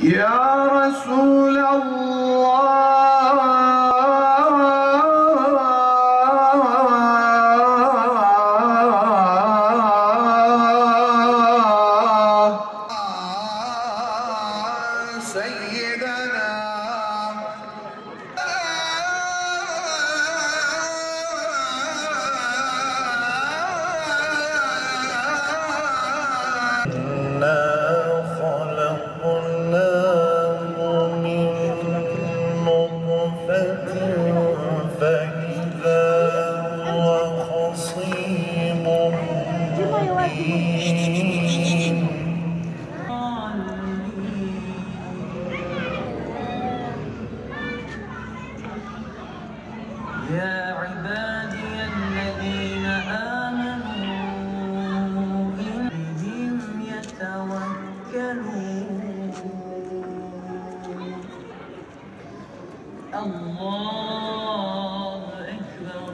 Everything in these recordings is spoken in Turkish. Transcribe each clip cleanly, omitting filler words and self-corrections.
Ya Resulallah, Seyyidena يا عبادي الذين آمنوا إليهم يتوكلون الله أكبر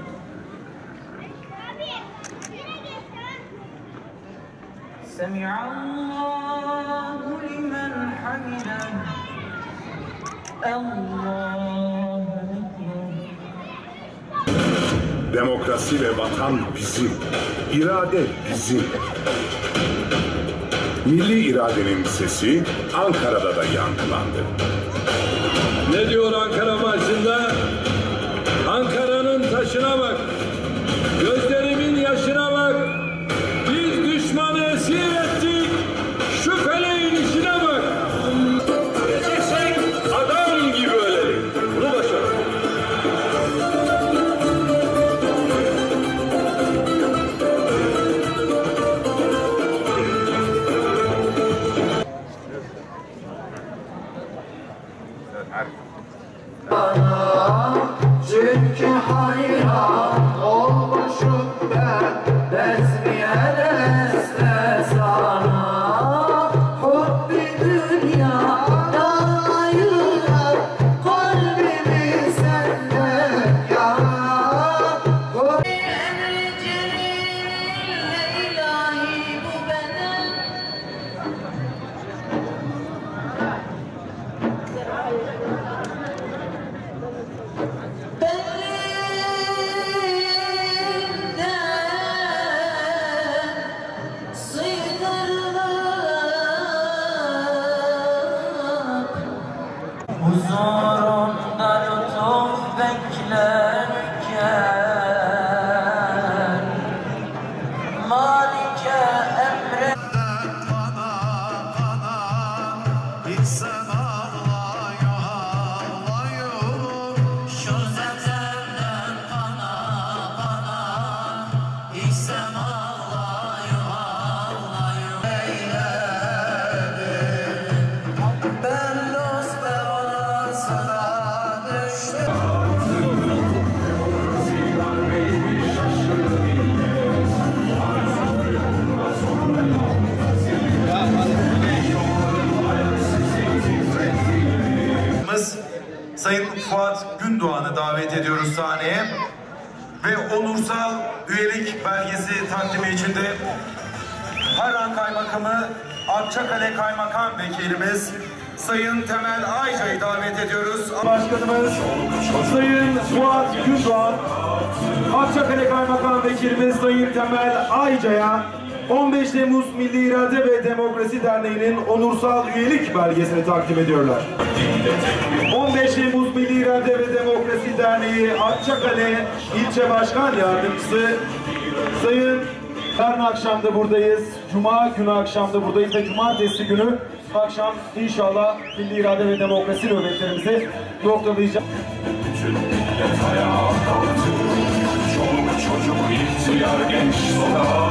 سمع الله لمن حمده الله أكبر. Demokrasi ve vatan bizim, irade bizim. Milli iradenin sesi Ankara'da da yankılandı. Ne diyor Ankara Marşı'nda? Ankara'nın taşına bak, gözlerimin yaşına bak. Biz düşmanı esir ettik, şu feleğin işine bak. Öleceksek adam gibi ölelim. Bunu başaralım. Çünkü hayran olmuşum ben bezmiyeleste sana. Hubbi dünyada ayıran kalbimi senden yana. Emri celilinle ilahi bu beden huzurunda lütuf beklerken Malike emre İnsan ağlıyor, ağlıyor. şu zetemden bana İsem ağlıyor, ağlıyor Ben dost ve orasına düştüm. Sayın Fuat Gündoğan'ı davet ediyoruz sahneye ve onursal üyelik belgesi takdimi için de Harran Kaymakamı Akçakale Kaymakam Vekilimiz Sayın Temel Ayca'yı davet ediyoruz. Başkanımız Sayın Fuat Gündoğan, Akçakale Kaymakam Vekilimiz Sayın Temel Ayca'ya 15 Temmuz Milli İrade ve Demokrasi Derneği'nin onursal üyelik belgesini takdim ediyorlar. 15 Temmuz Milli İrade ve Demokrasi Derneği Akçakale İlçe Başkan Yardımcısı Sayın, yarın akşam da buradayız. Cuma günü akşam da buradayız ve cumartesi günü akşam inşallah Milli İrade ve Demokrasi nöbetlerimizi noktalayacağız. Bütün millet ayağa kalktı. Çoluk çocuk ihtiyar genç sokağa